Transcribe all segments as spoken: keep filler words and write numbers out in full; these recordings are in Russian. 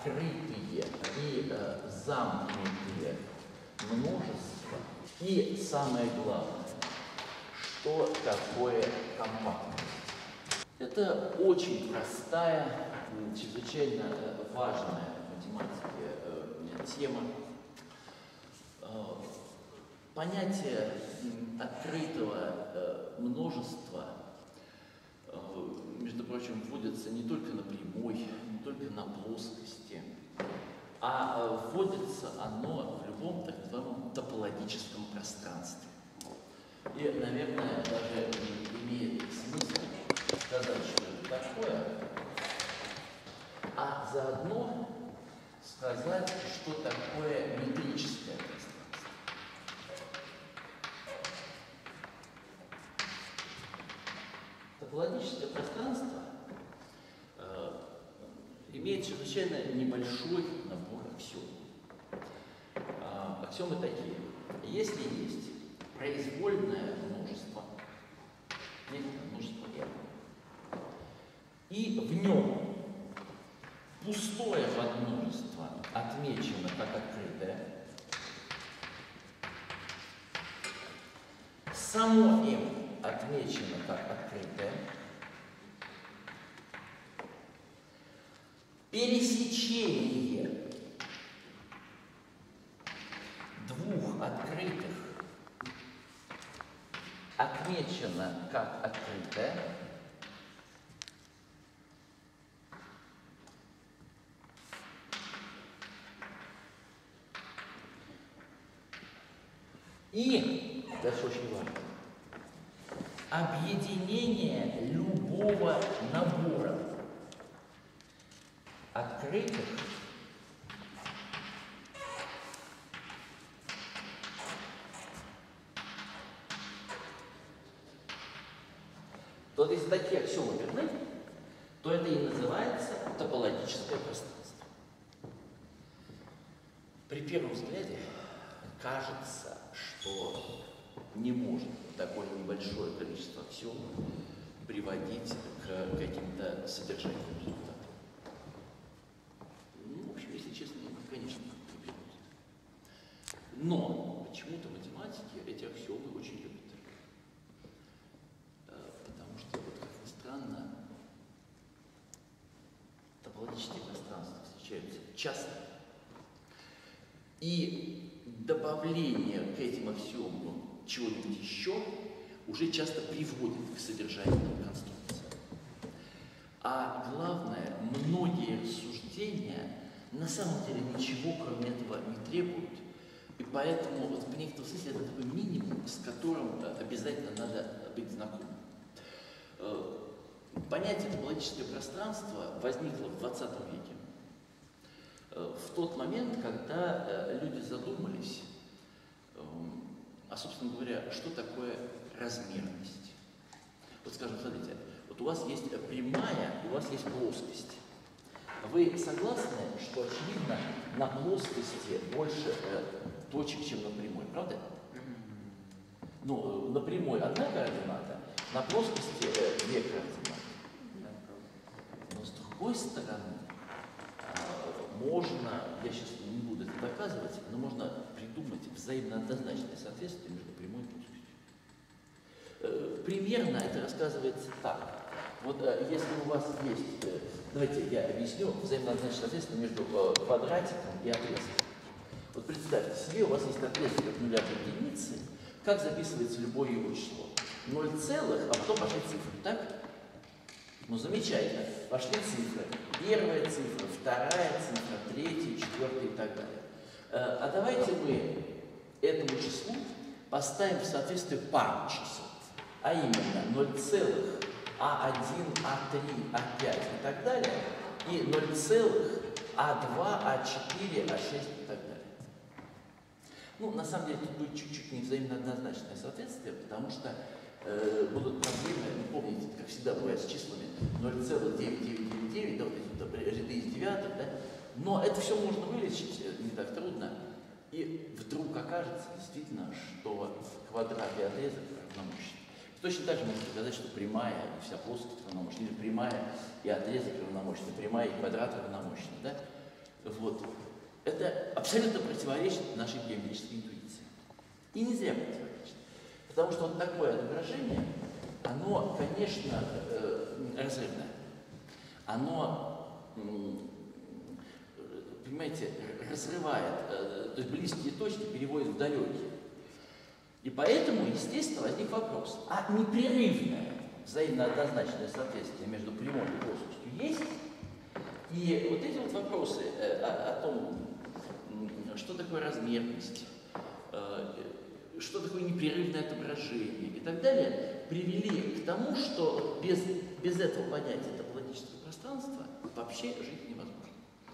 открытые и э, замкнутые множества. И самое главное, что такое компактность. Это очень простая, чрезвычайно важная в математике э, тема. Э, понятие открытого э, множества, э, между прочим, вводится не только на прямой, не только на плоскости, а э, вводится оно в любом так называемом топологическом пространстве. И, наверное, даже имеет смысл сказать, что это такое, а заодно сказать, что такое метрическое пространство. Топологическое пространство э, имеет чрезвычайно небольшой набор аксиом. Э, аксиомы такие. Если есть произвольное множество, некоторое множество m, и в нем пустое подмножество отмечено как открытое, само m отмечено как открытое, пересечение двух открытых отмечено как открытое, и, дальше очень важно, объединение любого набора открытых то если такие аксиомы верны, то это и называется топологическое пространство. При первом взгляде кажется, что не может такое небольшое количество аксиомов приводить к каким-то содержательным результатам. Ну, в общем, если честно, конечно, не приводит. Но почему-то математики эти аксиомы очень любят. Потому что, вот, как ни странно, топологические пространства встречаются часто. И добавление к этим аксиомам чего-нибудь еще уже часто приводит к содержательным конструкциям. А главное, многие рассуждения на самом деле ничего кроме этого не требуют. И поэтому вот, в некотором смысле это такой минимум, с которым обязательно надо быть знакомым. Понятие топологическое пространство возникло в двадцатом веке. В тот момент, когда люди задумались, а, собственно говоря, что такое размерность. Вот скажем, смотрите, вот у вас есть прямая, у вас есть плоскость. Вы согласны, что, очевидно, на плоскости больше э, точек, чем на прямой, правда? Ну, на прямой одна координата, на плоскости э, две координаты. Но с другой стороны, э, можно, я сейчас не буду это доказывать, но можно придумать взаимно однозначное соответствие между прямой и плоскостью. Э, примерно это рассказывается так. Вот э, если у вас есть, э, давайте я объясню взаимно однозначное соответствие между э, квадратиком и отрезком. Вот представьте себе, у вас есть отрезок от нуля до единицы, как записывается любое его число? ноль целых, а потом пошли цифры, так? Ну, замечательно. Пошли цифры. Первая цифра, вторая цифра, третья, четвертая и так далее. А давайте мы этому числу поставим в соответствие пару чисел, а именно ноль целых, а один, а три, а пять и так далее, и ноль целых, а два, а четыре, а шесть и так далее. Ну, на самом деле, тут будет чуть-чуть не взаимно однозначное соответствие, потому что э, будут проблемы, ну, помните, как всегда бывает с числами ноль целых девять девять девять девять, да, вот эти вот, ряды из девяток, да, но это все можно вылечить, не так трудно, и вдруг окажется действительно, что квадрат и отрезок равномощны. Точно так же можно сказать, что прямая и вся плоскость равномощны, или прямая и отрезок равномощны, прямая и квадрат равномощны, да. Вот. Это абсолютно противоречит нашей геометрической интуиции. И не зря противоречит. Потому что вот такое отображение, оно, конечно, разрывное. Оно, понимаете, разрывает, то есть близкие точки переводят в далекие. И поэтому, естественно, возник вопрос, а непрерывное взаимно однозначное соответствие между прямой и плоскостью есть? И вот эти вот вопросы о, о том, что такое размерность, что такое непрерывное отображение и так далее, привели к тому, что без, без этого понятия топологического пространства вообще жить невозможно.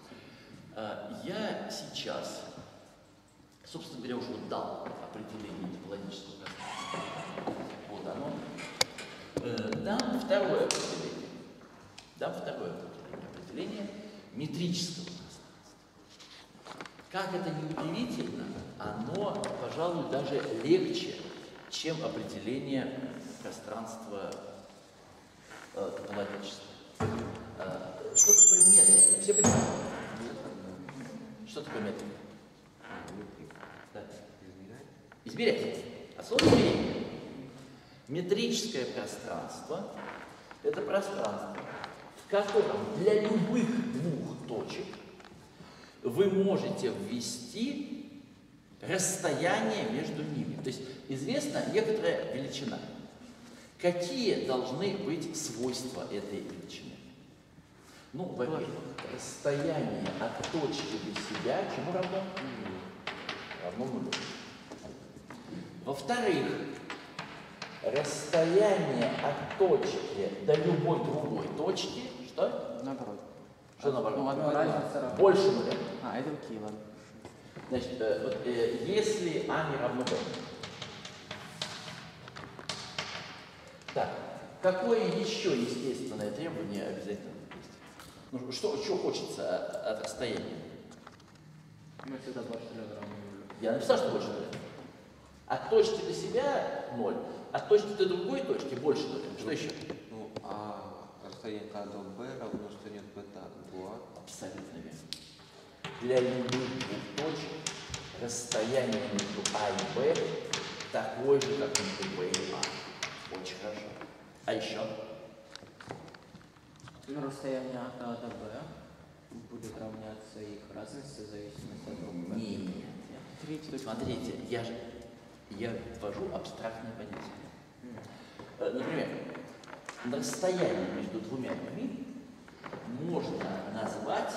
Я сейчас, собственно говоря, уже вот дал определение топологического пространства. Вот оно. Дам второе определение. Дам второе определение. Определение метрического пространства. Как это ни удивительно, оно, пожалуй, даже легче, чем определение пространства э, топологического. Э, что такое метрика? Все понимают? Что такое метрика? Да. Измерять. От слова измерение. Метрическое пространство – это пространство, в котором для любых двух точек вы можете ввести расстояние между ними. То есть известна некоторая величина. Какие должны быть свойства этой величины? Ну, во-первых, расстояние от точки до себя чему равно? Равно нулю. Во-вторых, расстояние от точки до любой другой точки, что? Наоборот. Что наоборот? Ну, одна разница. Больше нуля. А, это окей, ладно. Значит, э, вот, э, если А не равно Б. Так, какое еще естественное требование обязательно есть? Ну, что, что хочется от, от расстояния? Мы всегда больше нуля равно нулю. Я написал, что больше нуля. От точки до себя ноль, от точки до другой точки больше нуля. Что еще? Ну, а расстояние А до Б равно, что нет бета до А. Абсолютно верно. Для любых двух точек расстояние между А и Б такое же, как между Б и А. Очень хорошо. А еще? Ну, расстояние от А до Б будет равняться их разности в зависимости от друг друга. Нет. Третья точка. Смотрите, я же я ввожу абстрактное понятие. Mm. Например, расстояние между двумя людьми можно назвать,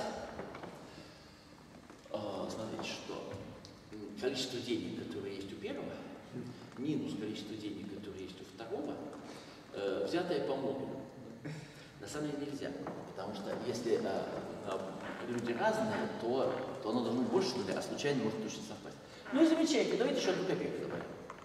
э, смотрите, что количество денег, которые есть у первого, минус количество денег, которые есть у второго, э, взятое по модулю. На самом деле нельзя, потому что если э, э, люди разные, то, то оно должно быть больше нуля, а случайно может точно совпасть. Ну и замечательно, давайте еще одну копейку добавим.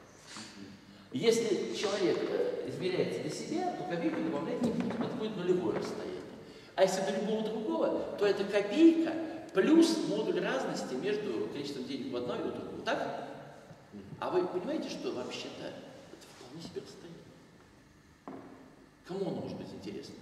Если человек э, измеряется для себя, то копейку добавлять не будем, это будет нулевое расстояние. А если до любого другого, то это копейка плюс модуль разности между количеством денег в одной и у другой. Так? А вы понимаете, что вообще-то это вполне себе расстояние? Кому оно может быть интересно?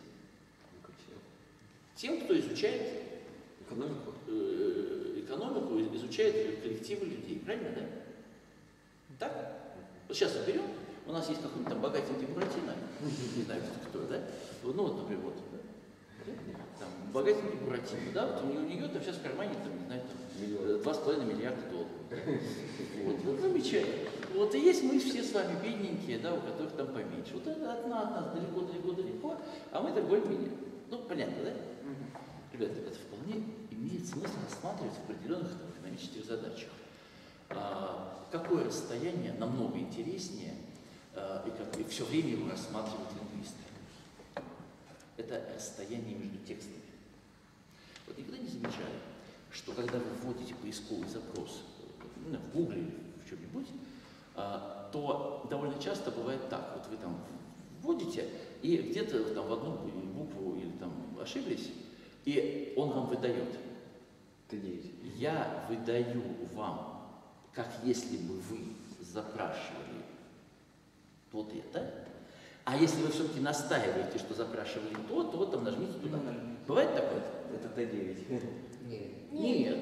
Тем, кто изучает Экономику? э, экономику, изучает коллективы людей. Правильно, да? Так? Вот сейчас мы берем, у нас есть какой-нибудь там богатенький Буратино, не знаю, кто, да? Ну, вот, например, вот, да? Там, богатенький Буратино, да? Вот у нее, у нее там сейчас в кармане, там, не знаю, там, два с половиной миллиарда долларов. Вот, вот, замечательно. Вот и есть мы все с вами бедненькие, да, у которых там поменьше. Вот это одна от нас далеко-далеко-далеко, а мы так более-менее. Ну, понятно, да? Ребята, это вполне имеет смысл рассматривать в определенных там, экономических задачах. А, какое расстояние намного интереснее, а, и, как, и все время его рассматривают лингвисты. Это расстояние между текстами. Вот никогда не замечали, что когда вы вводите поисковый запрос ну, в Гугле или в чем-нибудь, а, то довольно часто бывает так. Вот вы там вводите, и где-то там в одну букву или там ошиблись, и он вам выдает. Я выдаю вам, как если бы вы запрашивали вот это, а если вы все-таки настаиваете, что запрашивали то, то вот там нажмите туда. Бывает такое? Это Т девять. Нет,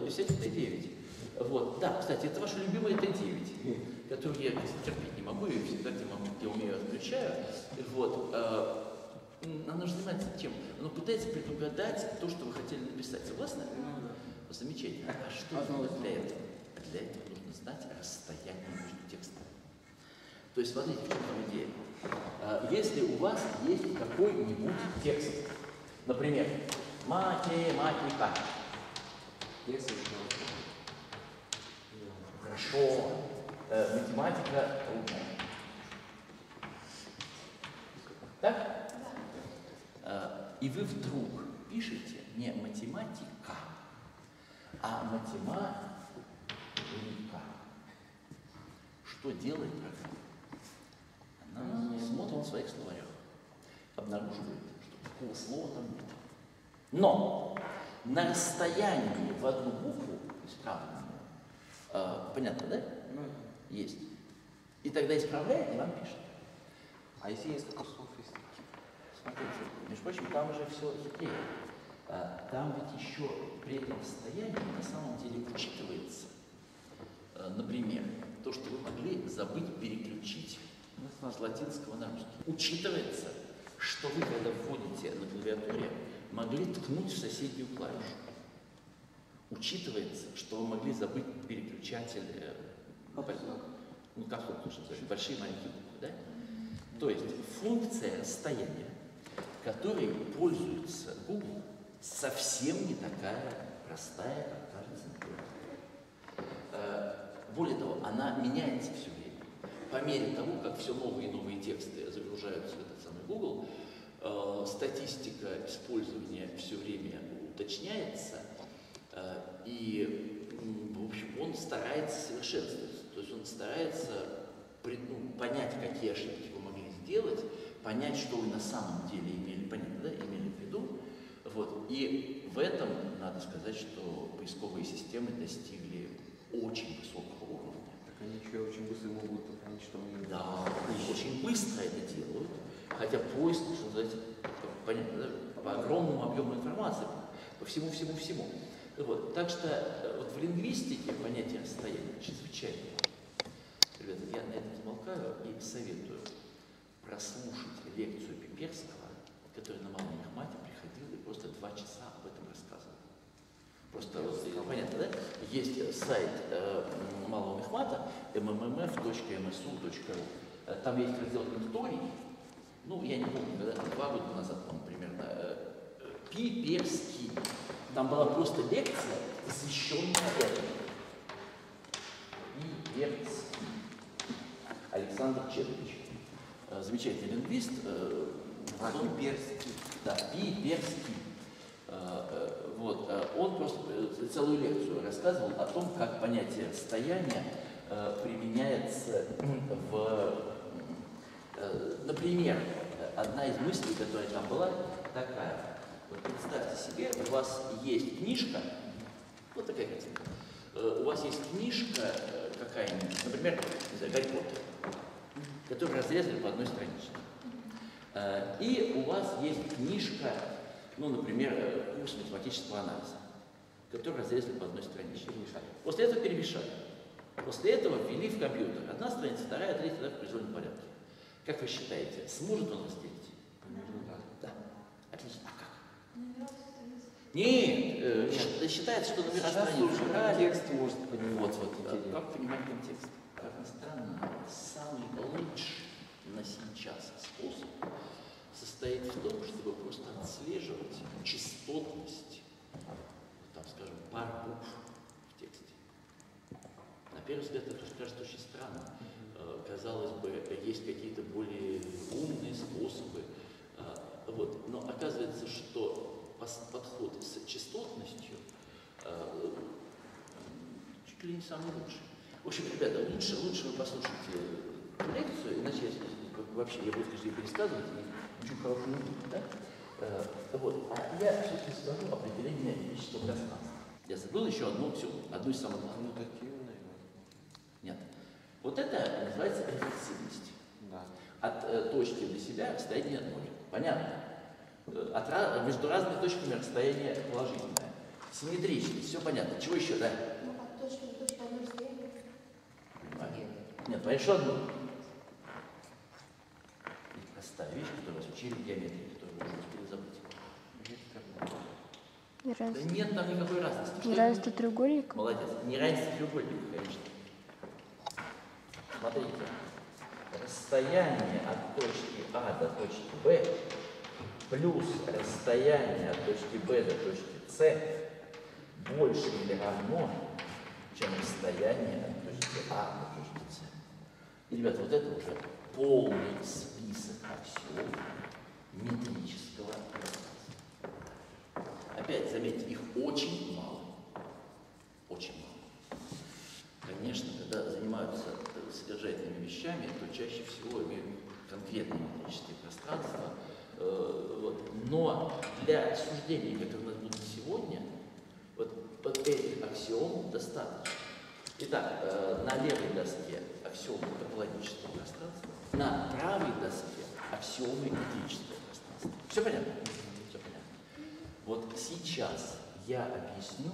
взять Т девять. Вот. Да, кстати, это ваша любимая Т девять, которую я терпеть не могу, и всегда, где, могу, где умею, отключаю. Вот. Оно же занимается чем? Оно пытается предугадать то, что вы хотели написать. Согласны? Замечательно. А что для этого? Для этого нужно знать расстояние между текстами. То есть, смотрите, в чем там идея. Если у вас есть какой-нибудь текст, например, математика. Если Хорошо. Э, математика трудная. Так? Э, и вы вдруг пишете не математика, а математика. Что делает программа? Она смотрит в своих словарях, обнаруживает, что такого слова там нет. Но на расстоянии в одну букву, исправленную, э, понятно, да? Есть. И тогда исправляет и вам пишет. А если несколько слов есть? Смотрите, между прочим, там уже все хитрее. А, там ведь еще при этом состоянии на самом деле учитывается, а, например, то, что вы могли забыть переключить с латинского на русский. Учитывается, что вы, когда вводите на клавиатуре, могли ткнуть в соседнюю клавишу. Учитывается, что вы могли забыть переключатель, э, ну как тут нужно сказать, большие маленькие буквы, да? То есть функция расстояния, которой пользуется Google, совсем не такая простая, как кажется. Э, более того, она меняется все время. По мере того, как все новые и новые тексты загружаются в этот самый Google, э, статистика использования все время уточняется, э, и, в общем, он старается совершенствоваться. То есть он старается ну, понять, какие ошибки вы могли сделать, понять, что вы на самом деле имели, понятно, да, имели в виду. Вот. И в этом надо сказать, что поисковые системы достигли очень высокого уровня. Так они еще очень быстро могут понять, что мы... Да, они очень быстро это делают, хотя поиск, что называется, понятно, да, по огромному объему информации, по всему-всему-всему. Вот. Так что вот в лингвистике понятие расстояния чрезвычайно важно. Ребята, я на этом замолкаю и советую прослушать лекцию Пиперского, который на Малом Мехмате приходил и просто два часа об этом рассказывал. Просто, вот, понятно, да? Есть сайт э, Малого Мехмата эм эм эм эф точка эм эс у точка ру. Там есть раздел лекторий. Ну, я не помню, когда, два года назад, по-моему, примерно. Э, Пиперский. Там была просто лекция, посвященная этому. Пиперский. Александр Чедович. Замечательный лингвист. А, Пиперский. Да, Пиперский. Вот, он просто целую лекцию рассказывал о том, как понятие расстояния применяется в... Например, одна из мыслей, которая там была, такая. Вот представьте себе, у вас есть книжка, вот такая картинка. У вас есть книжка какая-нибудь, например, не знаю, Гарри Поттер, которую разрезали по одной страничке. И у вас есть книжка, ну, например, курс математического анализа, который разрезали по одной страничке. После этого перемешали. После этого ввели в компьютер. Одна страница, вторая, третья, да, в произвольном порядке. Как вы считаете, сможет он разделить? Примерно, да. Да. Отлично. А как? Нет, э, Нет. Считается, что номера страниц. Текст может понимать. Вот, вот. А как понимать контекст? Как ни странно, самый лучший на сейчас способ состоит в том, чтобы просто отслеживать частотность, там, скажем, пар букв в тексте. На первый взгляд это кажется очень странно. Казалось бы, есть какие-то более умные способы. Вот. Но оказывается, что подход с частотностью чуть ли не самый лучший. В общем, ребята, лучше, лучше вы послушайте лекцию, иначе я, вообще я буду каждый пересказывать, и ничего хорошего не будет, да? Вот. А я все-таки скажу определение физического пространства. Я забыл еще одну, все, одну из самых главных. Коммутативное. Нет. Вот это называется рефлексивность. Да. От э, точки до себя расстояние ноль. Понятно? От, между разными точками расстояние положительное. Симметричность, все понятно. Чего еще, да? Ну, а точка, точка одно расстояние? Понимаешь? Нет, понимаешь, что одно? Это простая вещь, которую вас учили в геометрии, которую вы уже успели забыть. Да Неравенство, нет там никакой разности. Что неравенство это? треугольника? Молодец. Неравенство треугольника, конечно. Смотрите. Расстояние от точки А до точки Б плюс расстояние от точки Б до точки С больше или равно, чем расстояние от точки А до точки С. И, ребята, вот это уже полный список аксиом метрического пространства. Опять, заметьте, их очень мало. Очень мало. Конечно, когда занимаются содержательными вещами, то чаще всего имеют конкретные метрические пространства. Э, вот. Но для суждений, которые у нас будут сегодня, вот, вот этих аксиом достаточно. Итак, э, на левой доске аксиомы топологического пространства, на правой доске аксиомы метрического пространства. Все понятно? Все понятно. Вот сейчас я объясню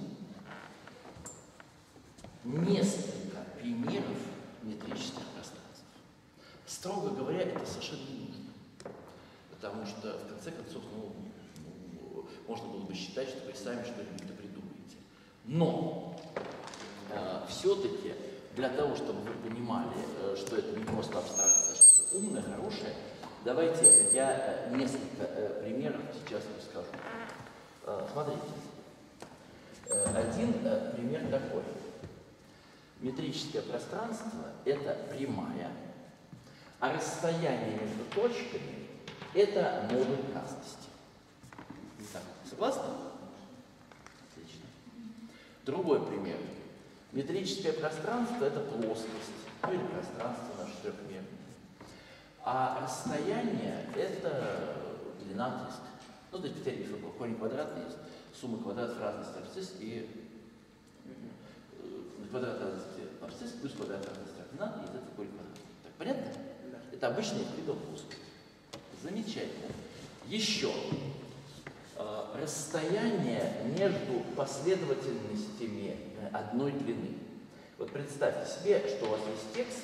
несколько примеров метрических пространств. Строго говоря, это совершенно не нужно. Потому что, в конце концов, ну, ну, можно было бы считать, что вы сами что-нибудь придумаете. Но э, все-таки для того, чтобы вы понимали, э, что это не просто абстракция, а что-то умное, хорошее, давайте я э, несколько э, примеров сейчас расскажу. Э, смотрите. Э, один э, пример такой. Метрическое пространство – это прямая, а расстояние между точками – это модуль красности. Так, согласны? Отлично. Другой пример. Метрическое пространство – это плоскость, ну или пространство наше трехмерное. А расстояние – это длина диска. Ну, то есть, повторите, что корень квадратный есть, сумма квадратов разности абсцисс и квадрат разности абсцисс плюс квадрат разности равна, и это корень квадратный. Так, понятно? Да. Это обычная евклидова плоскость. Замечательно. Еще. Э, расстояние между последовательностями одной длины. Вот представьте себе, что у вас есть текст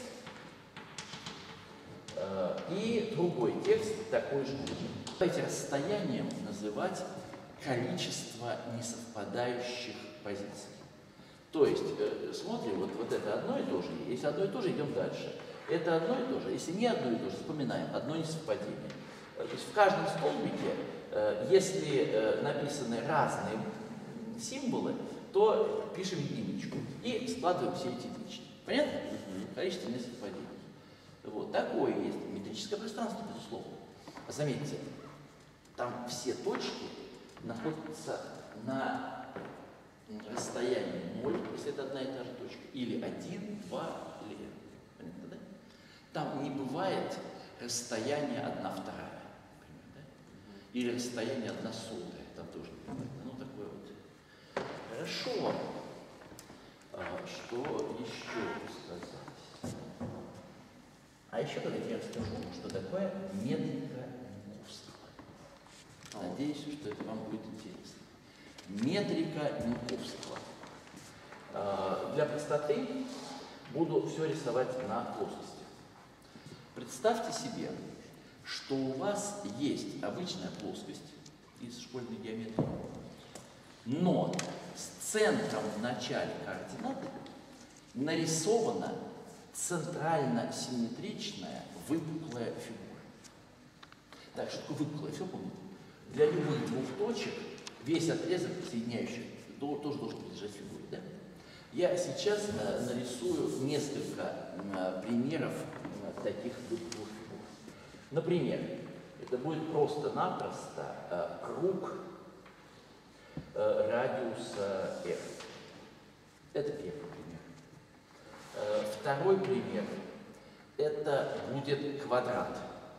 э, и другой текст такой же длины. Давайте расстоянием называть количество несовпадающих позиций. То есть, э, смотрим, вот, вот это одно и то же. Если одно и то же, идем дальше. Это одно и то же. Если не одно и то же, вспоминаем, одно несовпадение. Э, то есть в каждом столбике, э, если э, написаны разные символы, то пишем единичку и складываем все эти единички. Понятно? Mm-hmm. Количество несовпадений. Вот. Такое есть метрическое пространство, безусловно. А заметьте, там все точки находятся на расстояние ноль, если это одна и та же точка, или один, два, или n. Понятно, да? Там не бывает расстояние одна вторая, например, да? Или расстояние одна сотая, там тоже не бывает. Ну, такое вот. Хорошо. А, что еще сказать? А еще давайте я расскажу, что такое метрика Минковского. Надеюсь, что это вам будет интересно. Метрика Минковского. Для простоты буду все рисовать на плоскости. Представьте себе, что у вас есть обычная плоскость из школьной геометрии, но с центром в начале координаты нарисована центрально-симметричная выпуклая фигура. Так, что такое выпуклая, все помните? Для любых двух точек весь отрезок, соединяющий, тоже должен лежать в фигуре. Да? Я сейчас э, нарисую несколько э, примеров э, таких двух фигур. Например, это будет просто-напросто э, круг э, радиуса f. Это первый пример. Э, второй пример – это будет квадрат.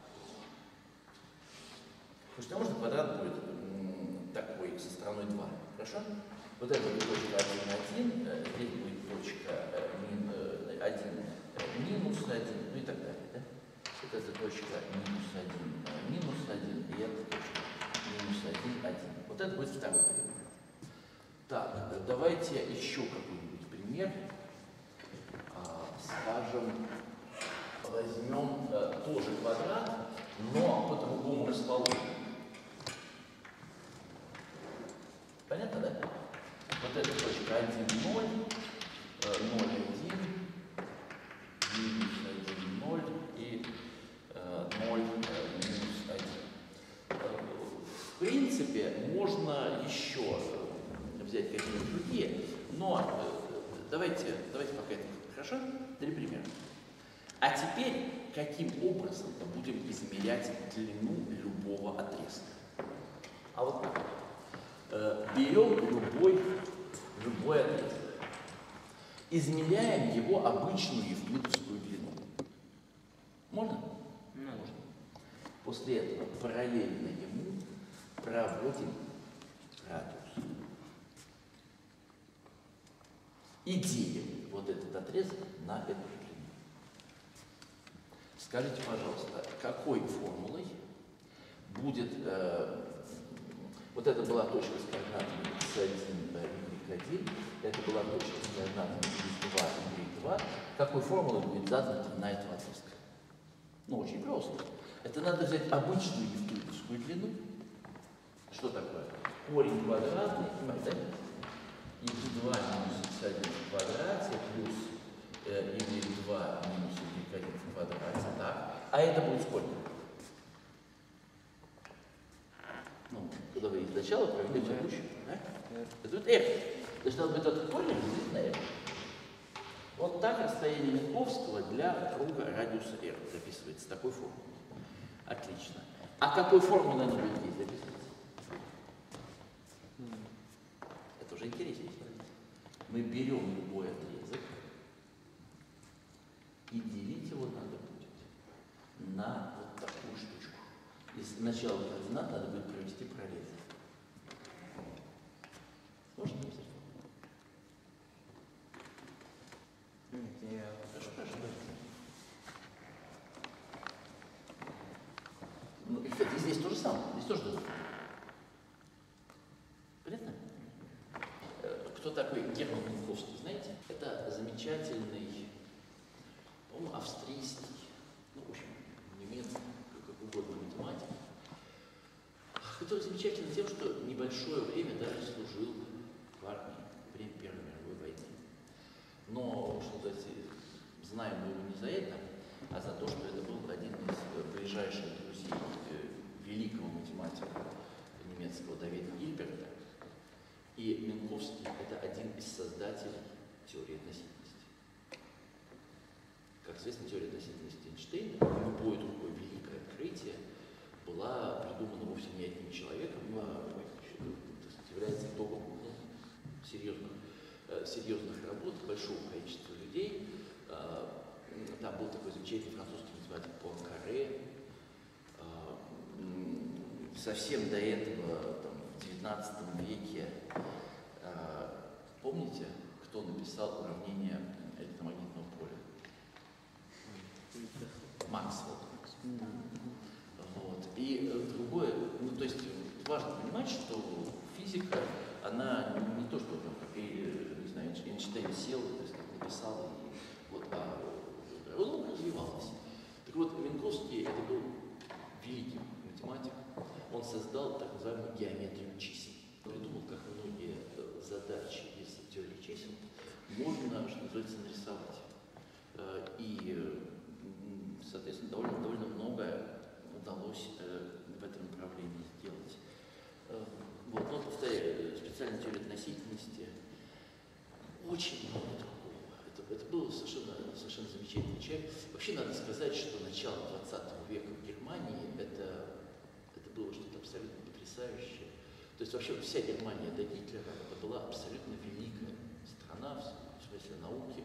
Потому что можно квадрат будет такой, со стороной два. Хорошо? Вот это будет точка один, один, здесь будет точка один, минус один, ну и так далее. Да? Вот эта точка минус один, минус один, и эта точка минус один, один. Вот это будет второй пример. Так, давайте еще какой-нибудь пример. А, скажем, возьмем а, тоже квадрат, но по-другому расположен. Понятно, да? Вот эта точка один, ноль, ноль, один, минус один, ноль и ноль, минус один. В принципе, можно еще взять какие-нибудь другие, но давайте, давайте пока это хорошо, три примера. А теперь, каким образом мы будем измерять длину любого отрезка? А вот так. Берем любой, любой отрезок, измеряем его обычную евклидовскую длину. Можно? Можно. После этого параллельно ему проводим радиус. И делим вот этот отрезок на эту длину. Скажите, пожалуйста, какой формулой будет... Э, вот это была точка с координатами икс один, y один, это была точка с координатами икс два, y два. Какой формулой будет задана длина этого отрезка? Ну, очень просто. Это надо взять обычную евклидовскую длину. Что такое? Корень квадратный, понимаете, да? икс два минус икс один в квадрате плюс э, y два минус y один в квадрате. Так. А это будет сколько? Ну, когда вы сначала проведете обучение, да? Это будет r. Значит, надо будет этот корень разделить на r. Вот так расстояние Минковского для круга радиуса r записывается такой формулой. Отлично. А какой формулой оно будет здесь записываться? Это уже интереснее. Мы берем любой отрезок и делить его надо будет на вот такую штучку. И сначала координат надо будет провести параллельно. Можно написать? Нет, я... Хорошо, хорошо. Ну, кстати, здесь то же самое. Здесь тоже должно быть. Понятно? Кто такой Герман Минковский, знаете? Это замечательный, по-моему, австрийский, ну, в общем, немецкий, как угодно математик, который замечательный тем, что небольшое время даже служил в армии во время Первой мировой войны. Но, что сказать, знаем мы его не за это, а за то, что это был один из ближайших друзей великого математика немецкого Давида Гильберта. И Минковский – это один из создателей теории относительности. Как известно, теория относительности Эйнштейна, любое другое великое открытие, была придумана вовсе не одним человеком, а является итогом ну, серьезных, серьезных работ большого количества людей. Там был такой замечательный французский математик Пуанкаре. Совсем до этого, там, в девятнадцатом веке, помните, кто написал уравнение электромагнитного поля? Максвелл. Вот. И другое, ну, то есть важно понимать, что физика, она не то, что там, как, не знаю, Эйнштейн сел, то есть, написал, и, вот, а он развивалась. Так вот, Минковский это был великий математик. Он создал так называемую геометрию чисел. Придумал, как многие задачи из теории чисел можно, что называется, нарисовать. И, соответственно, довольно, довольно многое удалось в этом направлении сделать. Вот, но, повторяю, специальная теория относительности, очень много другого. Это, это был совершенно, совершенно замечательный человек. Вообще надо сказать, что начало двадцатого века в Германии это, это было что-то абсолютно потрясающее. То есть вообще вся Германия до Гитлера это была абсолютно великая страна в смысле науки.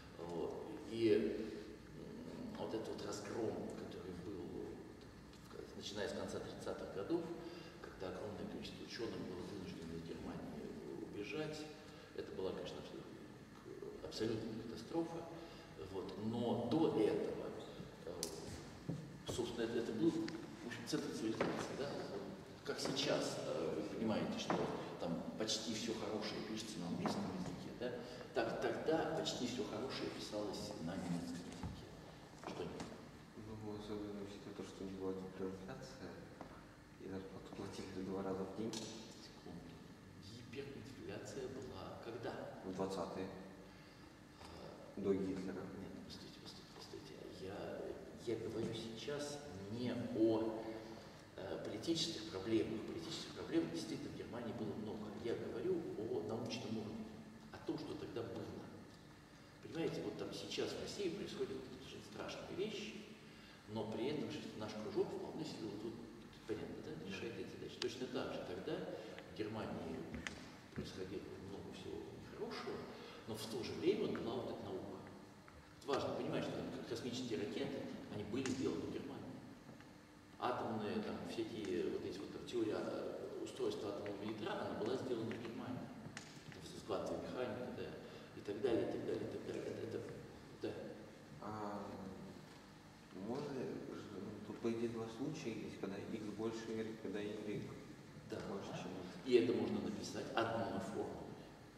И вот этот вот разгром, который был, начиная с конца тридцатых годов, когда огромное количество ученых было вынуждено из Германии убежать, это была, конечно, абсолютная катастрофа. Вот. Но до этого, собственно, это, это был, в общем, центр цивилизации. Да? Как сейчас, вы понимаете, что там почти все хорошее пишется на английском языке, да, так тогда почти все хорошее писалось на немецком языке. Что нет? Ну, особенно учитывая то, что у них была гиперинфляция, и зарплату платили два раза в день. Секунду. Гиперинфляция была когда? В двадцатые. До Гитлера. Нет, постойте, постойте, постойте. Я, я говорю сейчас не о э, политических проблемах. Политических проблем действительно в Германии было много. Я говорю о научном уровне, о том, что тогда было. Понимаете, вот там сейчас в России происходят совершенно страшные вещи, но при этом наш кружок вполне себе вот тут, понятно, да, решает эти задачи. Точно так же тогда в Германии происходило много всего нехорошего, но в то же время была вот эта наука. Важно понимать, что космические ракеты, они были сделаны в Германии. Атомные, там, всякие вот эти вот там, теории устройства атомного ядра, она была сделана в Германии. Квантовая механика, да, и так далее, и так далее, и так далее. Это, это, да. А можно ли, тут по идее два случая есть, когда x больше y, когда y Да. больше, чем x. И это можно написать одной формулой.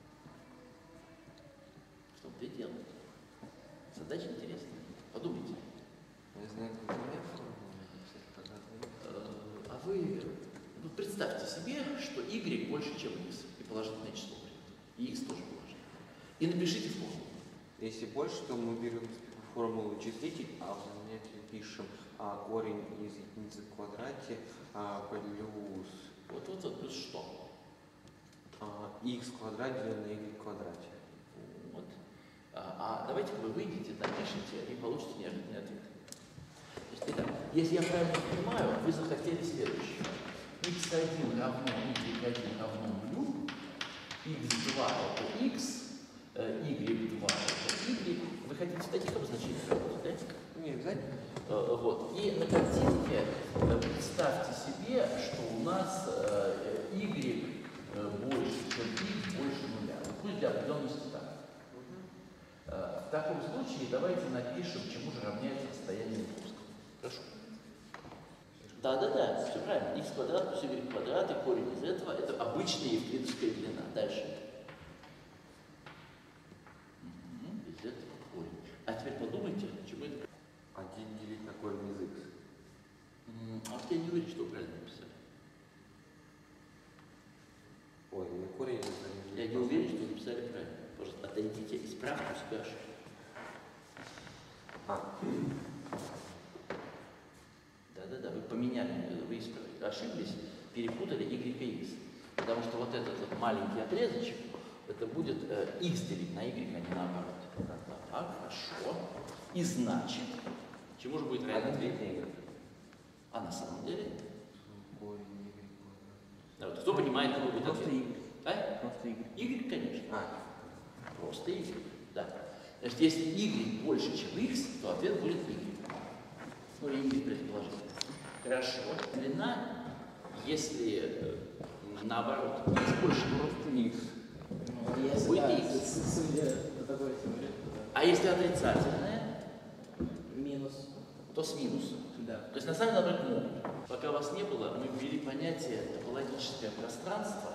В том-то и дело. Задача интересная. Подумайте. Я знаю, как у меня формула написать, как разные. Э, А вы ну, представьте себе, что y больше, чем x, и положительное число. И x тоже положительное. И напишите формулу. Если больше, то мы берем формулу числитель, а в занятии пишем а, корень из единицы в квадрате а, плюс Вот, вот, вот, плюс что? а, x в квадрате на y в квадрате. Вот. А, а давайте вы выйдете, напишите и получите неожиданный ответ. То есть, итак, если я правильно понимаю, вы захотели следующее. икс один равно y один равно нулю, икс два это x, y два это y. Вы хотите в таких обозначениях работать, да? Не обязательно. Э, Вот. И на картинке э, представьте себе, что у нас э, y э, больше, чем x больше нуля. Ну, пусть для определенности так. Э, В таком случае давайте напишем, чему же равняется расстояние плоского. Прошу. Да-да-да, все правильно. X квадрат плюс y квадрат, и корень из этого – это обычная евклидовская длина. Дальше. Угу, из этого корень. А теперь подумайте, чему это. один делить на корень из x. М, А вот я не уверен, что вы правильно написали. Ой, на корень из x. Я не уверен, что вы написали правильно. Пожалуйста, отойдите, исправьте у себя ошибку. А, Да-да-да, вы поменяли, вы исправили, ошиблись, перепутали y и x. Потому что вот этот вот маленький отрезочек, это будет э, x делить на y, а не наоборот. Так, хорошо. И значит, чему же будет равен один ответ? делить на y. А на самом деле? Корень y квадрат. Да, вот кто понимает, какой будет Просто ответ? y. А? Просто y. Y, конечно. А, Просто y. Да. Значит, если y больше, чем x, то ответ будет y. Ну, и y предположительно. Хорошо. Длина, если э, наоборот, x больше, Просто x. Ну, если, Будет да, x. с- судя по такой теории, то а если отрицательное, да. Минус. то с минусом. Да. То есть на самом деле наоборот могут. Пока вас не было, мы ввели понятие топологическое пространство.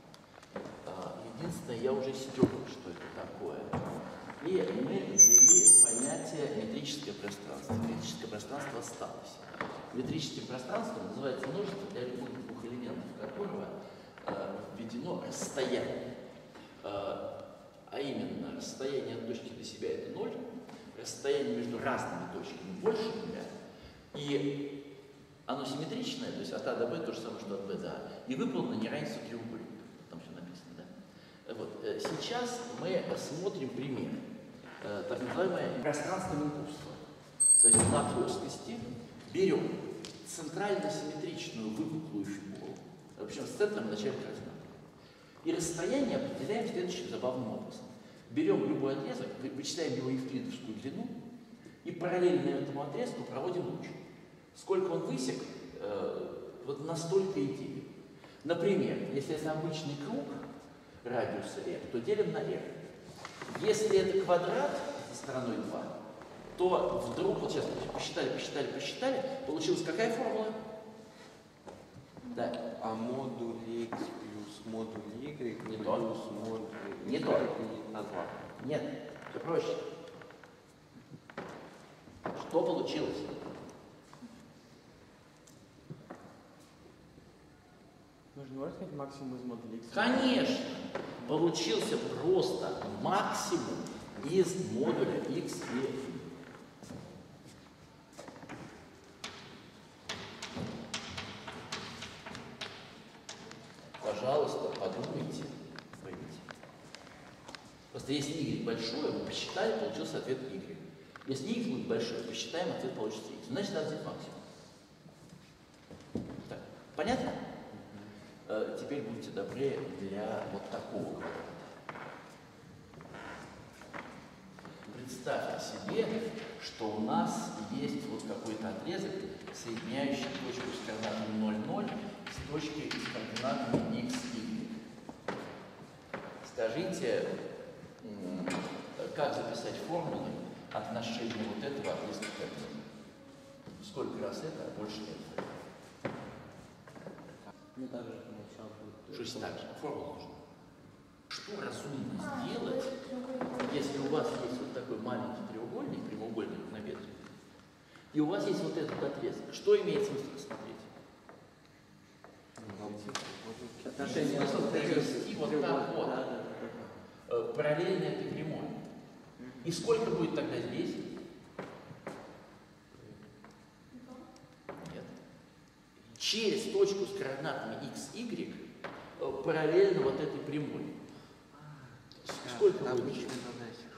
А, Единственное, я уже стёк, что это такое. И мы ввели понятие метрическое пространство. Метрическое пространство осталось. Метрическим пространством называется множество, для любых двух элементов которого э, введено расстояние. Э, а именно, расстояние от точки до себя это ноль, расстояние между разными точками больше нуля, и оно симметричное, то есть от А до Б то же самое, что от Б до А, и выполнено неравенство треугольника. Там все написано, да? Вот. э, Сейчас мы смотрим пример. Э, Так называемое пространственное импульство. То есть на плоскости берем центрально симметричную выпуклую фигуру, причем с центром и начальным координатом. И расстояние определяем следующим забавным образом. Берем любой отрезок, вы- вычисляем его евклидовскую длину и параллельно этому отрезку проводим луч. Сколько он высек, э, вот настолько и делим. Например, если это обычный круг радиуса r, то делим на r. Если это квадрат со стороной два, то вдруг, вот сейчас посчитали, посчитали, посчитали, получилась какая формула? Да. а модуль x плюс модуль Y Не плюс то. модуль Не Y то. на два. Нет, все проще. Что получилось? Можно можно сказать максимум из модуля X? Конечно, получился просто максимум из модуля X и пожалуйста, подумайте, поймите. Просто если Y большое, мы посчитали, получился ответ Y. Если X будет большой, посчитаем, ответ получится X. Значит, надо взять максимум. Так, понятно? Э, теперь будьте добры для вот такого квадрата. Представьте себе, что у нас есть вот какой-то отрезок, соединяющий точку с координатами ноль, ноль с точкой с координатами x, y. Скажите, м, как записать формулы отношения вот этого отрезка к этому? Сколько раз это, а больше нет? Ну так же поначалу будет. Что есть так же? Формула нужна. Что разумно сделать, если у вас есть вот такой маленький треугольник, прямоугольник равнобедренный, и у вас есть вот этот отрезок? Что имеет смысл посмотреть? Отношение Смысл провести вот так вот, Да, да, да, да. э, параллельно этой прямой. И сколько будет тогда здесь? Нет. Через точку с координатами x, y э, параллельно вот этой прямой. Сколько Там будет? ничего не доносишь.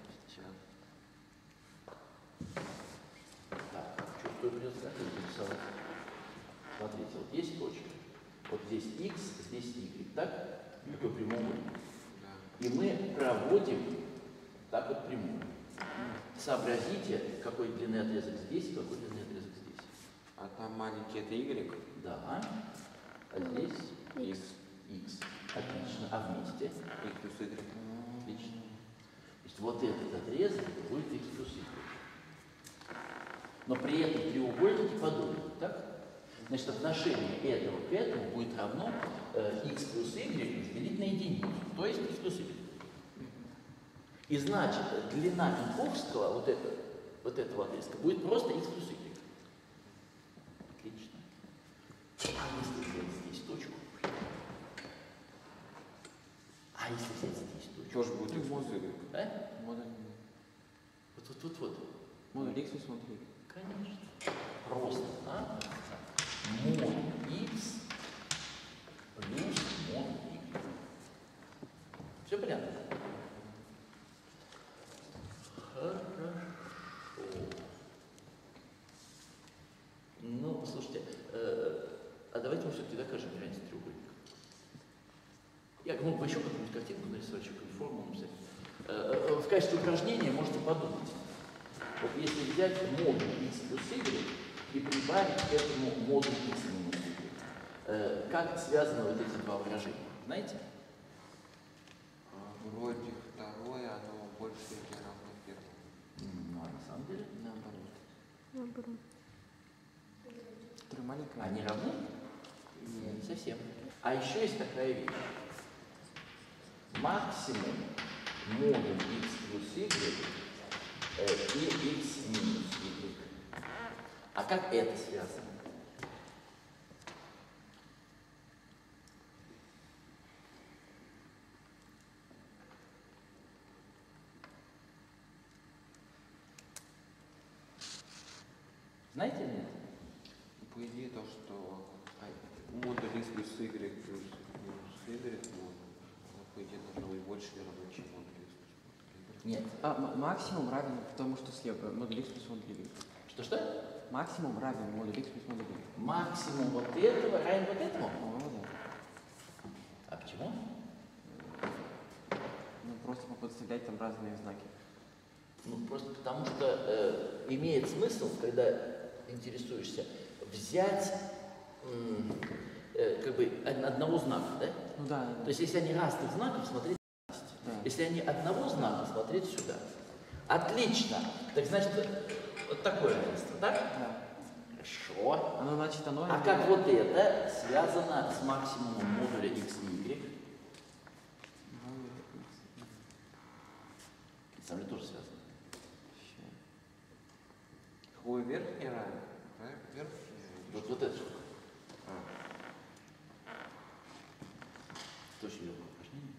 Так, что придется как это рисовать? Смотрите, вот есть точка. Вот здесь x, здесь y, так? Такой прямоугольник. Да. И мы проводим так вот прямую. Сообразите, какой длины отрезок здесь и какой длины отрезок здесь. А там маленький это Y. Да. А здесь X. x. Отлично. А вместе? Y плюс Y. Отлично. То есть вот этот отрезок будет x плюс y. Но при этом треугольники подобны, так? Значит, отношение этого к этому будет равно э, x плюс y разделить на единицу, то есть x плюс y. И значит, длина Минковского, вот, это, вот этого отрезка, будет просто x плюс y. Отлично. А если взять здесь точку? А если взять здесь точку? Тоже будет X плюс Y. Да? Модуль. Вот, вот, вот, вот. Модуль X плюс модуль Y. Конечно. Просто, а? Мод x плюс мод y. Все понятно? Хорошо. Ну, слушайте, э, а давайте мы все-таки докажем реальность треугольника. Я мог бы еще какую-нибудь картинку нарисовать, еще какую-нибудь формулу написать. Э, э, в качестве упражнения можете подумать. Вот если взять модуль x плюс y и прибавить к этому модуль x минус y, э, как связаны вот эти два выражения? Знаете? А, Вроде второе, оно больше или равно первому. М, Ну, а на самом деле, Наоборот. Наоборот. Три маленькая. они равны? Нет, не совсем. А еще есть такая вещь. Максимум модуль x плюс y э, и x минус y. А как это связано? Знаете или нет? По идее, то, что а, модуль X плюс Y плюс минус Y, ну, оно, по идее, должно быть больше или равно, чем модуль X плюс Y. Нет. А, м- максимум равен тому, что слева. Модуль X плюс модуль Y. Что-что? Максимум равен модуль X плюс модуль Y. Максимум вот этого равен вот этому? По-моему, да. А почему? Ну, просто подставлять там разные знаки. Ну, просто потому что э, имеет смысл, когда интересуешься, взять м, э, как бы од- одного знака, да? Ну да, да. То есть, если они разных знаков, смотреть вместе. Да. Если они одного знака, смотреть сюда. Отлично. Так значит, вот такое равенство, так? Да. Хорошо. Оно значит оно. А или- как вот это связано с максимумом модуля x и y? Это со мной тоже связано. Какой верхний равен? Да? Верхний. Вот, вот это штука. Это очень легкое упражнение.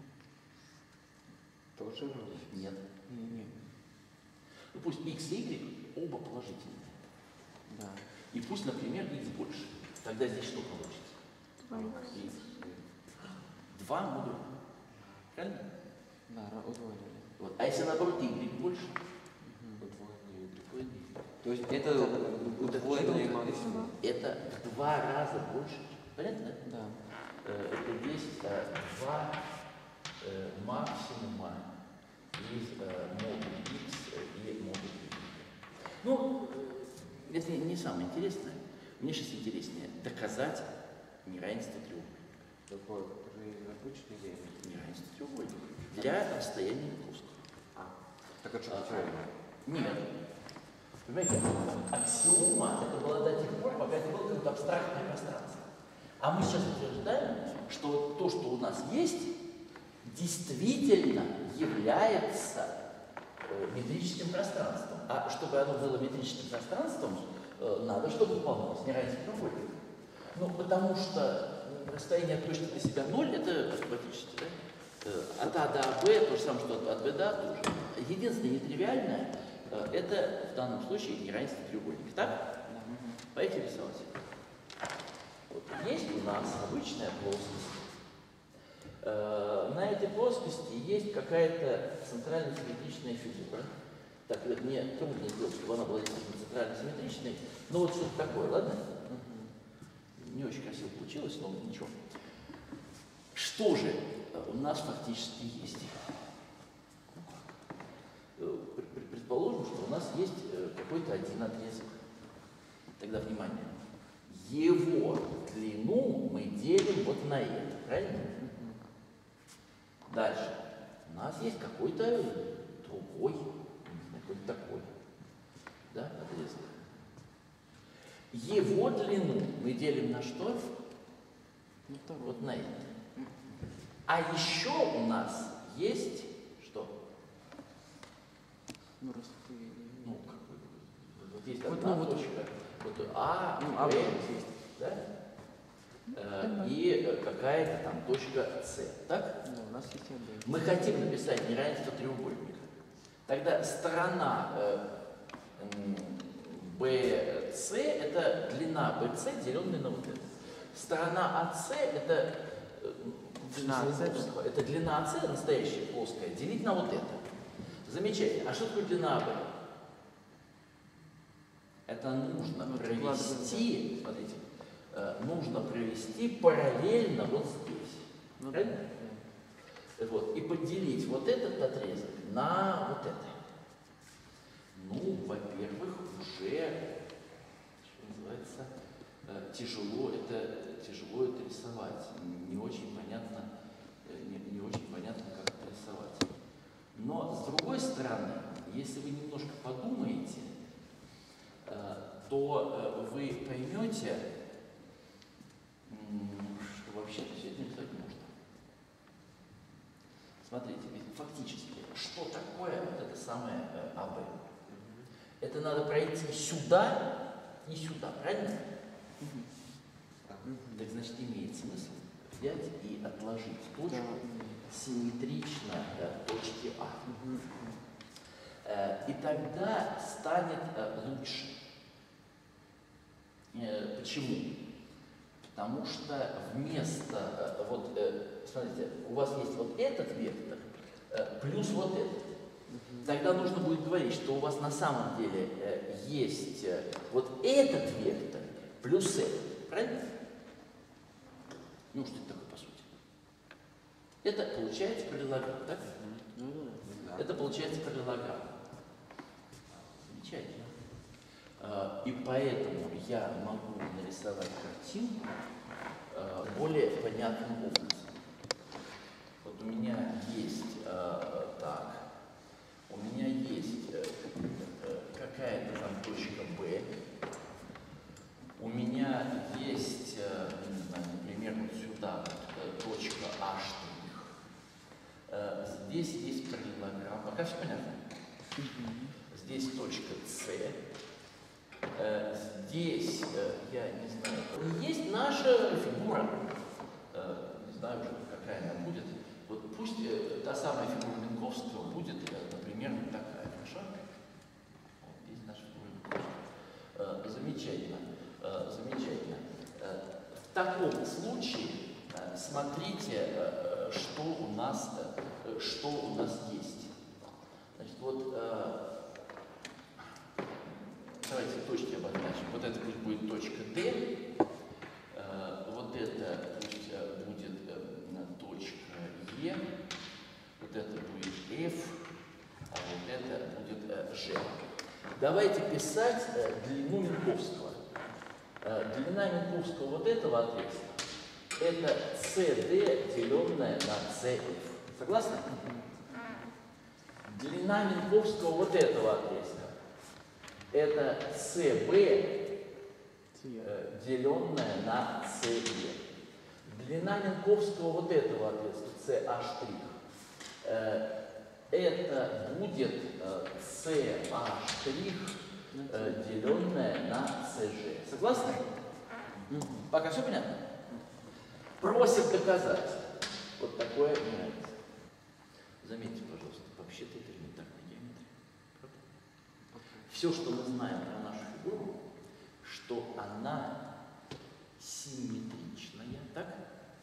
Тоже равен? Нет. Не, не. Ну пусть x и y оба положительные. Да. И пусть, например, x больше. Тогда здесь что получится? X. Два модуля. Правильно? Да, ра- удвоили. Вот. А если наоборот y больше? Удвоенный. Удвоение. То есть это Вот это удвоенный что? максимум. Это в два раза больше. Понятно? Да? Да. Э, Это есть э, два э, максимума из э, модуля x и модуля y. Ну, э, это не самое интересное. Мне сейчас интереснее доказать неравенство треугольника. Такой, который обычный день. Неравенство треугольника для расстояния плоского. А. Так это что А, потеряно? Нет. Понимаете, аксиома это была до тех пор, пока это было какое-то абстрактное пространство. А мы сейчас утверждаем, что то, что у нас есть, действительно является э, метрическим пространством. А чтобы оно было метрическим пространством, э, надо, чтобы выполнялось неравенство треугольника. Ну, потому что расстояние от точки до себя ноль, это акробатически, да? Э, От А до Б, то же самое, что от, от Б до А тоже. Единственное нетривиальное, э, это в данном случае неравенство треугольника. Так? Да. Поехали рисовать. Вот есть у нас обычная плоскость. Э, На этой плоскости есть какая-то центрально-симметричная фигура. Так, э, мне трудно сделать, чтобы она была действительно центрально-симметричной. Но вот что-то такое, ладно? Не очень красиво получилось, но ничего. Что же у нас фактически есть? Э, пр- пр- Предположим, что у нас есть э, какой-то один отрезок. Тогда внимание. Его длину мы делим вот на это, правильно? Дальше. У нас есть какой-то другой, не знаю, какой-то такой, да, отрезок. Его длину мы делим на что? Ну, второй. Вот на это. А еще у нас есть что? Ну, расстояние. Ну, как бы, вот есть Вот, одна ну, вот. точка, вот А, Ну, Б, А, Б есть, да? Э, И э, какая-то там точка С, так? Да, у нас есть А, Б. Мы хотим написать неравенство треугольника. Тогда сторона э, м, бэ цэ это длина бэ цэ, деленная на вот это. Сторона а цэ это э, Длина в смысле АС, плоского. Это длина а цэ, настоящая плоская, делить на вот это. Замечательно. А что такое длина АБ? Это нужно Ну, это провести, смотрите, э, нужно провести параллельно вот здесь. Ну, да. Правильно? Вот, и поделить вот этот отрезок на вот это. Ну, во-первых, уже, что называется, э, тяжело это, тяжело это рисовать. Не очень понятно, э, не, не очень понятно, как это рисовать. Но, с другой стороны, если вы немножко подумаете, э, то э, вы поймете, м, что вообще-то все это написать можно. Смотрите, ведь фактически, что такое вот это самое э, АБ? Это надо пройти сюда и сюда, правильно? Так значит, имеет смысл взять и отложить точку симметрично э, точке А. Э, И тогда станет э, лучше. Э, Почему? Потому что вместо, э, вот, э, смотрите, у вас есть вот этот вектор э, плюс вот этот. Тогда нужно будет говорить, что у вас на самом деле э, есть э, вот этот вектор плюс этот. Правильно? Ну, что это такое по сути? Это получается параллелограмм, так? Да. Это получается параллелограмм. Замечательно. Э, И поэтому я могу нарисовать картинку э, более понятным образом. Вот у меня есть э, так, у меня есть э, э, какая-то там точка Б, параллелограмм. Пока все понятно. Здесь точка С. Э, здесь, э, я не знаю, есть наша фигура. Э, не знаю уже, какая она будет. Вот пусть э, та самая фигура Минковского будет, э, например, вот такая. Хорошо? Вот здесь наша фигура Минковского. Э, замечательно. Э, замечательно. Э, в таком случае э, смотрите, э, что у нас, э, что у нас есть. Значит, вот э, давайте точки обозначим. Вот это пусть будет точка D, э, вот это пусть э, будет э, точка E, вот это будет F, а вот это будет э, G. Давайте писать э, длину Минковского. Э, длина Минковского вот этого отрезка это си ди, деленное на си эф. Согласны? Длина Минковского вот этого отрезка это си би, э, деленное на си и. Длина Минковского вот этого отрезка си а', э, это будет э, си а', э, деленное на си жи. Согласны? Пока все понятно? Просят доказать вот такое неравенство. Заметьте, пожалуйста, вообще-то это элементарная геометрия. Правда? Все, что мы знаем про нашу фигуру, что она симметричная, так?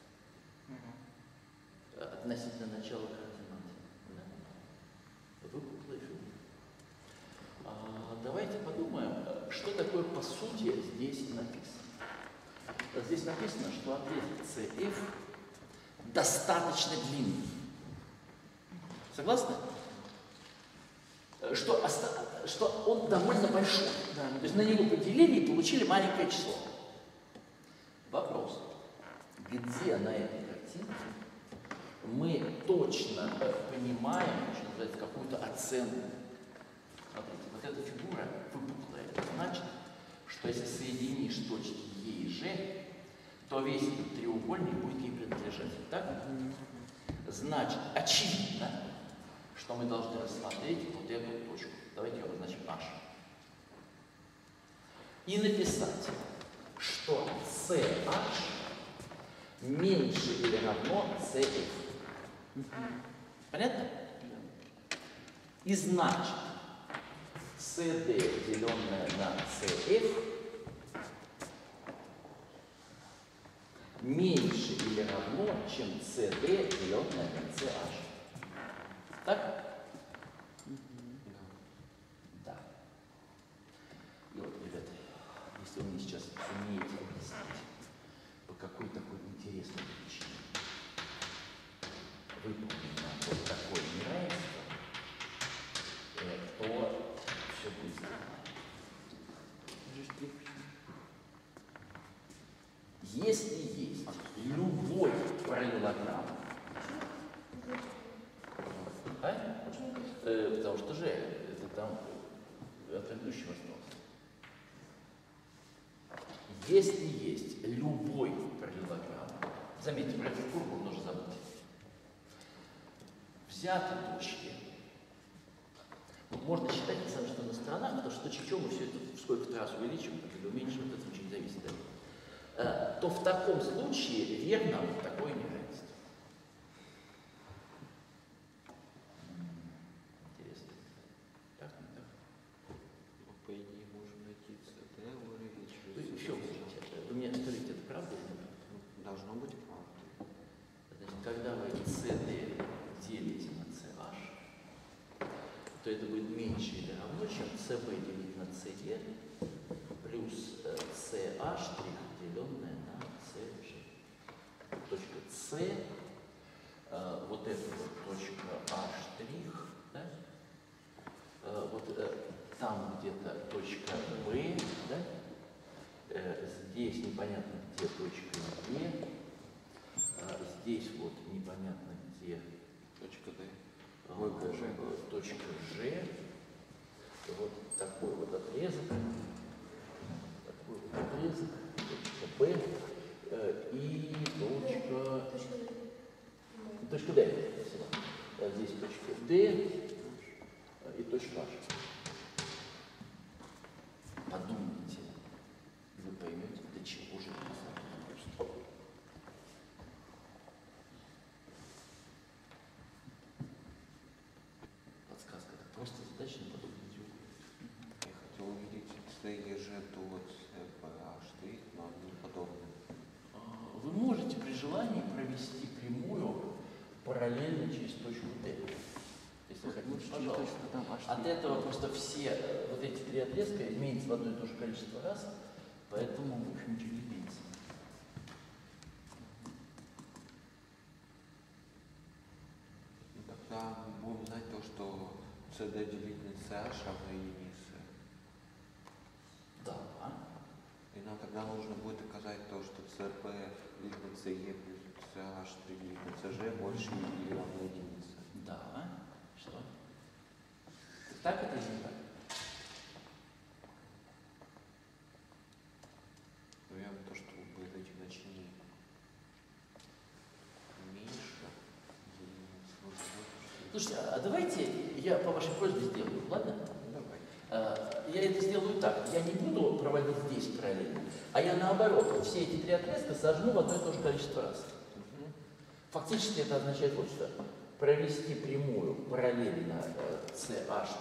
Угу. Относительно начала координат. Да? Выпуклая фигура. А, давайте подумаем, что такое по сути здесь написано. Здесь написано, что отрезок си эф достаточно длинный. Согласны? Что, что он довольно большой. Да. То есть на него поделили и получили маленькое число. Вопрос. Где на этой картинке мы точно понимаем, что называется, какую-то оценку? Смотрите, вот эта фигура выпуклая. Это значит, что если соединишь точки Е и Ж, то весь этот треугольник будет ей принадлежать. Так? Значит, очевидно, что мы должны рассмотреть вот эту точку. Давайте ее обозначим H. И написать, что си эйч меньше или равно си эф. Понятно? И значит, си ди, деленное на си эф, меньше или равно, чем си ди, деленное на си эйч. Так? Да. И вот, ребята, если вы мне сейчас сумеете объяснить, по какой такой интересной причине выполнено вот такое неравенство, то все будет нормально. Если есть любой параллелограмм, а? Э, потому что же это там от предыдущего осталось. Если есть любой параллелограмм, заметьте, про эту курву нужно забыть. Взяты точки. Можно считать, на самом деле, что на сторонах, потому что чего мы все это в сколько раз увеличим или уменьшим, от этого ничего не зависит. Да? То в таком случае верно вот такое неравенство. Интересно. Так, не так? По идее, можем найти си ди, увеличивать. Вы еще можете. Вы мне скажите, это правда или неправда? Должно быть правда. Значит, когда вы си ди делите на си эйч, то это будет меньше или равно, чем си би делить на си и плюс э, си эйч деленное на си жи. Точка С, э, вот это вот точка А', да? э, вот э, там где-то точка Б, да? э, здесь непонятно где точка Е, э, здесь вот непонятно где Точка Д. э, Ой, Ж. э, точка Ж, вот такой вот отрезок, такой вот отрезок, точка Б э, и точка, точка Д. Спасибо. э, здесь точка D и точка H. Подумайте, и вы поймете, для чего же это нужно. Подсказка. Это просто задача на подобный тюк. Я хотел увидеть С, Е, Ж до С, Б, А штрих, но они подобны. Вы можете при желании провести прямую параллельно через точку D. Если хотите, пожалуйста. От этого просто все э, вот эти три отрезка изменятся в одно и то же количество раз, поэтому, в общем, ничего не изменится. Ну, тогда мы будем знать то, что С Д делить на С H равно единице. Да. И нам тогда нужно будет доказать то, что С П делить на С Е плюс С H делить на С Ж больше или равно единице. Да. Что? Так это или не так? Наверное, то, что будет эти значения меньше единицы. Нужно будет, Слушайте, а давайте я по вашей просьбе сделаю, ладно? ну, давай. А, Я это сделаю так. Я не буду проводить здесь параллельно, а я наоборот все эти три отрезка сожму в одно и то же количество раз. Фактически это означает вот что. Провести прямую параллельно С H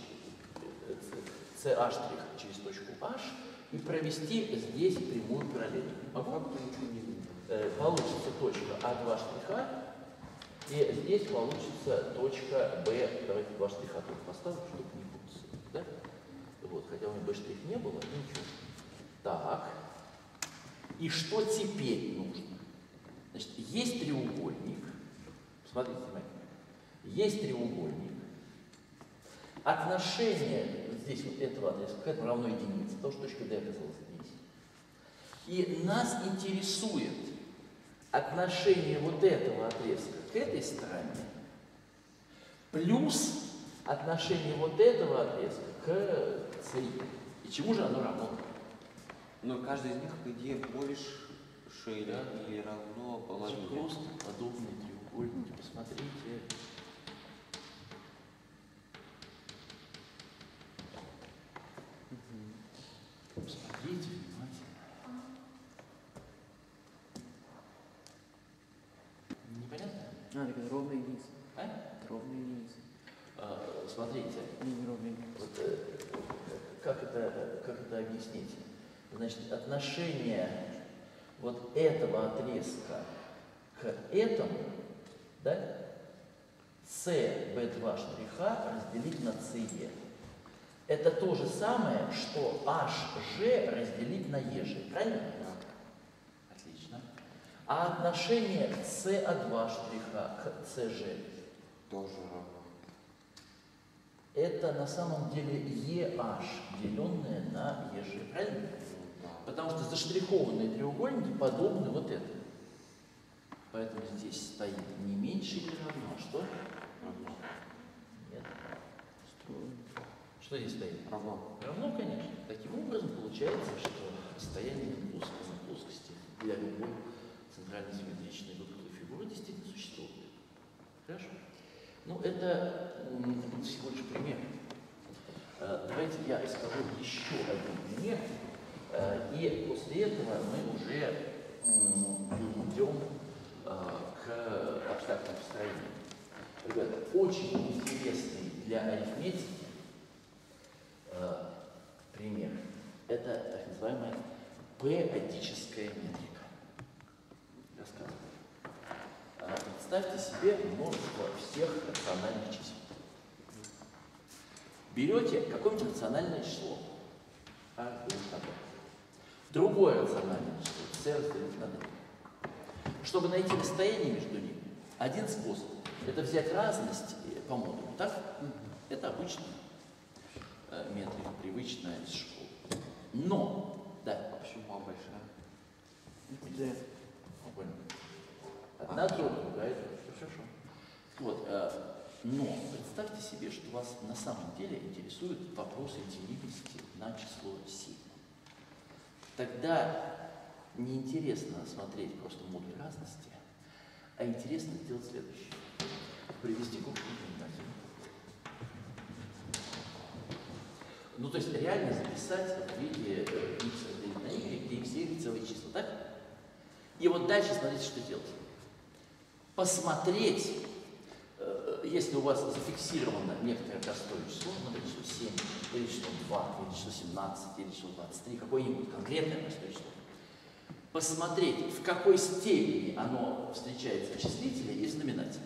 через точку H и провести здесь прямую параллельно. По факту ничего не видно. Э, Получится точка А два штриха, и здесь получится точка Б. Давайте два штриха тут поставлю, чтобы не путаться. Да? Вот, хотя у меня Б штрих не было, ничего. Так. И что теперь нужно? Значит, есть треугольник. Смотрите, внимательно. Есть треугольник. Отношение вот здесь вот этого отрезка к этому равно единице, потому что точка D оказалась здесь. И нас интересует отношение вот этого отрезка к этой стороне плюс отношение вот этого отрезка к С. И чему же оно равно? Но каждый из них, по идее, больше или, Да. или равно Это половине. просто подобные треугольники. Посмотрите. Посмотрите внимательно. Непонятно? А, так это ровная единица. А? Это ровная единица. А, смотрите, Не, не ровная единица. вот, э, как, это, как это объяснить? Значит, отношение вот этого отрезка к этому, да, С Б два штриха разделить на С Е. Это то же самое, что H G разделить на E G. Правильно? Да. Отлично. А отношение С А два штриха к С G Тоже равно. это на самом деле E H, деленное на E G. Правильно? Ну, да. Потому что заштрихованные треугольники подобны вот этому. Поэтому здесь стоит не меньше или равно. Что? Равно. Нет. Стройно. Что здесь стоит? Равно. Равно, конечно. Таким образом получается, что расстояние плоскости на плоскости для любой центральной симметричной выпуклой фигуры действительно существует. Хорошо? Ну, это м, всего лишь пример. Э, Давайте я расскажу еще один пример. Э, И после этого мы уже м, перейдем э, к абстрактным построениям. Ребята, очень интересный для арифметики э, пример. Это так называемая П-одическая метрика. Рассказываю. Э, Представьте себе множество всех рациональных чисел. Берете какое-нибудь рациональное число, А разделить на Б. Другое рациональное число, С разделить на D. Чтобы найти расстояние между ними, один способ – это взять разность по модулю, так? Это обычная э, метрика, привычная из школы. Но, да, Почему А большая? Д. понял. Одна доля, другая доля. Хорошо. Вот, э, но представьте себе, что вас на самом деле интересуют вопросы делимости на число семь. Тогда неинтересно смотреть просто модуль разности, а интересно сделать следующее. Привести к общему знаменателю. Ну, то есть реально записать в виде x разделить на y, где x и y целые числа, так? И вот дальше смотрите, что делать. Посмотреть, э, если у вас зафиксировано некоторое простое число, например, число семь, или число два, или число семнадцать, или число двадцать три, какое-нибудь конкретное простое число, посмотреть, в какой степени оно встречается в числителе и в знаменателе.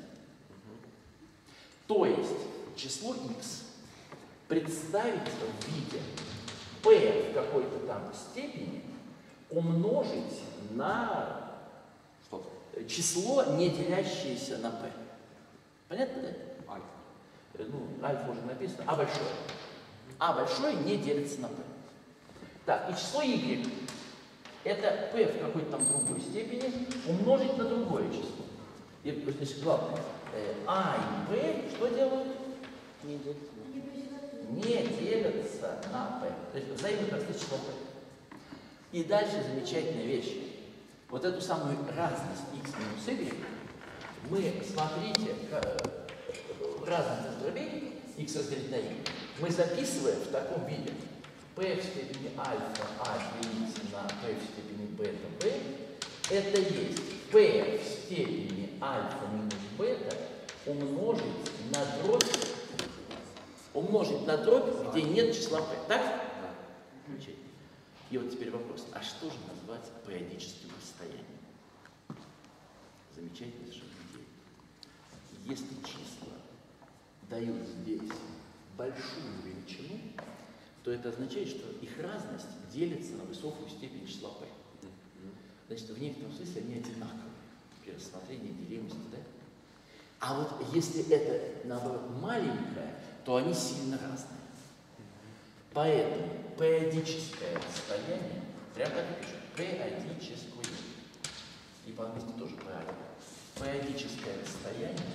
То есть число x представить в виде p в какой-то там степени умножить на Что-то. число, не делящееся на p. Понятно, да? Альфа. Э, Ну, альфа уже написано, а большое. А большое не делится на p. Так, и число y это p в какой-то там другой степени умножить на другое число. И, значит, главное, э, а и p что делают? Не делится. Не делятся на p. То есть взаимно простые число p. И дальше замечательная вещь. Вот эту самую разность x минус y мы, смотрите, разность раздробей x разделить на y, мы записываем в таком виде. P в степени альфа а делить на p в степени бета b, это есть p в степени альфа минус бета умножить на дробь, умножить на дробь, где нет числа p. Так? Замечательно. И вот теперь вопрос, а что же назвать периодическим расстоянием? Замечательная совершенно идея. Если числа дают здесь большую величину, то это означает, что их разность делится на высокую степень числа p. Значит, в некотором смысле они одинаковые при рассмотрении делимости, да? А вот если это, наоборот, маленькое, то они сильно разные. Поэтому периодическое расстояние, прямо так и пишут, периодическое, и по-английски тоже правильно, периодическое расстояние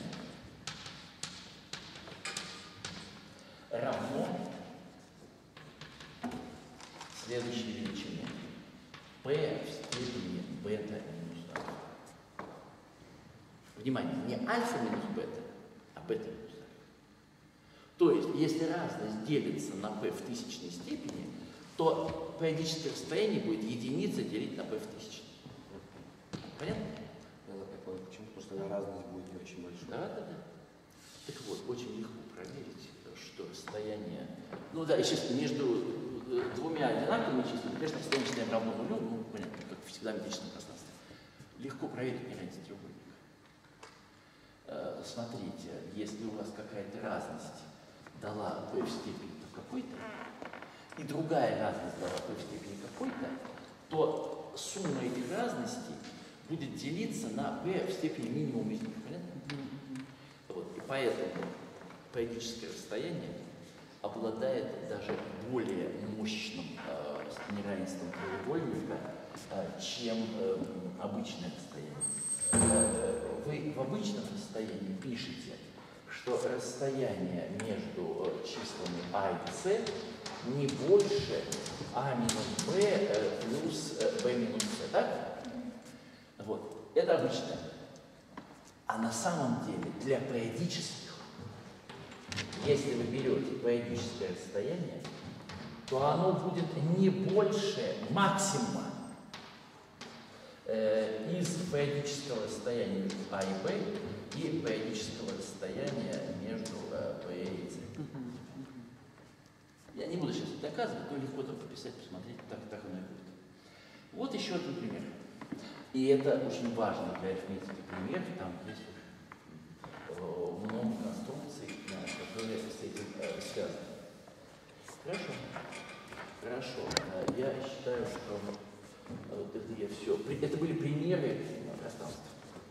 равно следующей величине p в степени бета минус альфа. Внимание, не альфа минус бета, а бета минус альфа. То есть, если разность делится на p в тысячной степени, то периодическое расстояние будет единица делить на p в тысячной. Понятно? Это такое, почему? Потому что разность будет не очень большой. Да, да, да. Так вот, очень легко проверить, что расстояние... Ну да, естественно, между двумя одинаковыми числами, конечно, расстояние считаем равно нулю, ну, понятно, как всегда в метрическом пространстве. Легко проверить неравенство треугольника. Смотрите, если у вас какая-то разность дала p в степени какой-то, и другая разность дала p в степени какой-то, то сумма этих разностей будет делиться на p в степени минимум из них. Понятно? Вот. И поэтому периодическое расстояние обладает даже более мощным э, неравенством треугольника, э, чем э, обычное расстояние. Э, вы в обычном расстоянии пишете, что расстояние между числами а и c не больше а минус b э, плюс э, b минус c, так? Вот. Это обычное. А на самом деле для периодических, если вы берете периодическое расстояние, то оно будет не больше максимума э, из периодического расстояния между а и b и периодического расстояния между э, p и c. Я не буду сейчас это доказывать, но легко там пописать, посмотреть, так, так оно и будет. Вот еще один пример. И это очень важно для арифметики пример, там есть много конструкций, которые с этим э, связаны. Хорошо. Хорошо. Я считаю, что вот это я все. Это были примеры пространства.